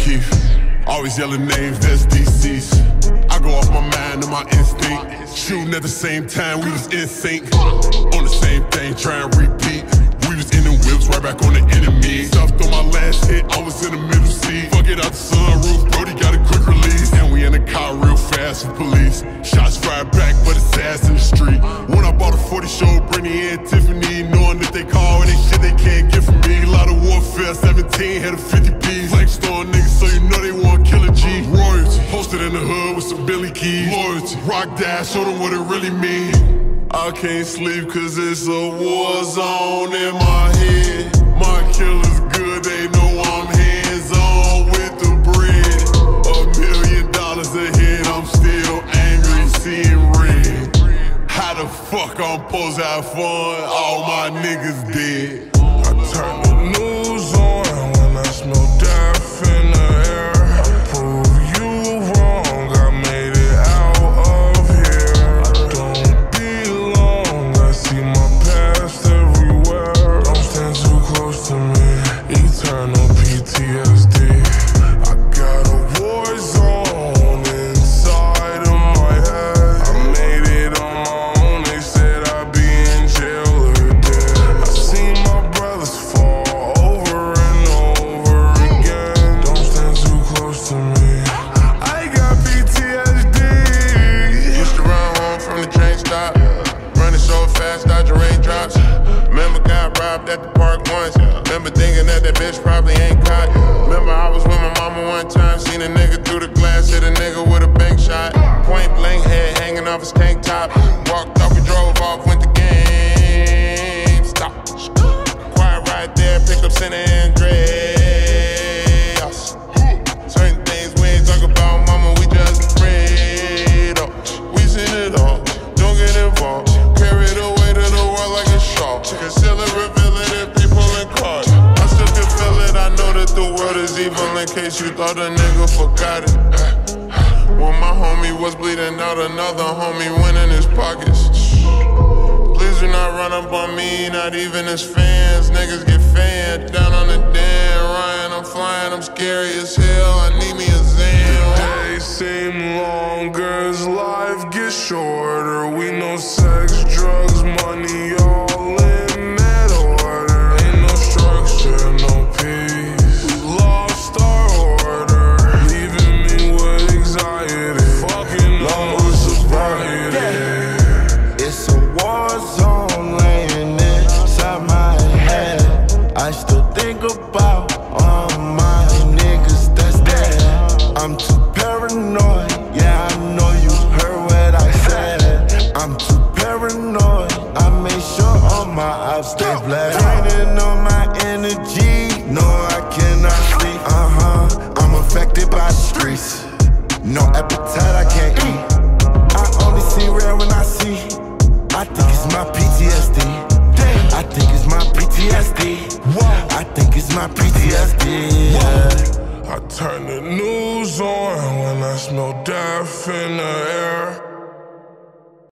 Keith. Always yelling names, that's DC's. I go off my mind and my instinct. Shooting at the same time, we was in sync. On the same thing, trying to repeat. We was in them whips, right back on the enemy. Stuffed on my last hit, I was in the middle seat. Fuck it out the sunroof, Brody got a quick release. And we in the car real fast with police. Shots fired back, but it's ass in the street. When I bought a 40 show, Brittany and Tiffany, knowing that they call and they shit they can't get from me. A lot of warfare, 17 had a 50 piece. Flex store niggas, so you know they want Killer G. Royalty, posted in the hood with some Billy Keys. Loyalty, rock dash, show them what it really mean. I can't sleep cause it's a war zone in my head. My killer's good, they know I'm hands-on with the bread. $1 million ahead, I'm still angry, seeing red. How the fuck I'm supposed to have fun? All my niggas dead. I turn the news on when I smell death in the air. I prove you wrong, I made it out of here. I don't belong, I see my past everywhere. Don't stand too close to me, eternal PTSD. I got a war zone inside of my head. I made it on my own, they said I'd be in jail or dead. I seen my brothers fall over and over again. Don't stand too close to me, I got PTSD. Used to run home from the train stop, running so fast, dodging raindrops. Remember got robbed at the park once. Remember thinking that bitch probably ain't caught. Remember I was with my mama one time, seen a nigga through the glass, hit a nigga with a bank shot. Point blank, head hanging off his tank top. Walked off, we drove off, went to game. Stop. Quiet right there, pick up San Andreas. Certain things we ain't talk about, mama, we just afraid of. We seen it all, don't get involved. Carry it away to the world like a shawl. Conceal it, reveal it if they pulling cards. I still can feel it, I know that the world is evil in case you thought a nigga forgot it. When my homie was bleeding out, another homie went in his pockets. Please do not run up on me, not even as fans. Niggas get fanned down on the damn Ryan. I'm flying, I'm scary as hell, I need me a Zan. Days seem longer as life gets shorter. We know sex, drugs, money, all in that order. Ain't no structure, no peace. We lost our order, leaving me with anxiety. Fucking low sobriety. It's a war zone laying inside my head. I still think about all my niggas that's dead. I'm too paranoid, yeah, I know you heard what I said. I'm too paranoid, I make sure all my ops stay black. Draining on my energy, no I cannot sleep. I'm affected by the streets, no appetite I can't eat. I only see red when I see. I think it's my PTSD. I think it's my PTSD. I think it's my PTSD. Yeah. I turn the news on when I smell death in the air.